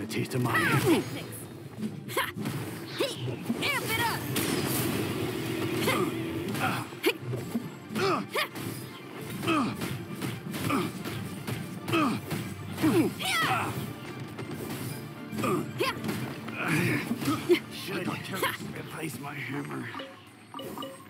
want a taste of my hammer? Amp it up! Should I replace my hammer?